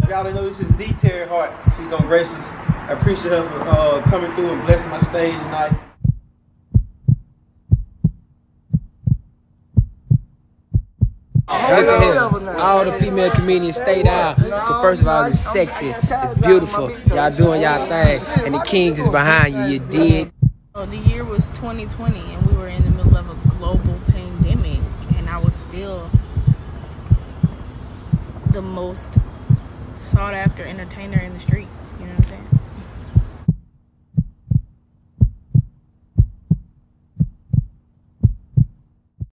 Y'all don't know this is Teri Hearte. She's gonna grace us. I appreciate her for coming through and blessing my stage tonight. Listen here, all the female comedians stay down. Cause first of all, it's sexy, it's beautiful. Y'all doing y'all thing, and the kings is behind you. You dig? The year was 2020, and we were in the middle of a global pandemic, and I was still the most sought after entertainer in the streets. You know what I'm saying?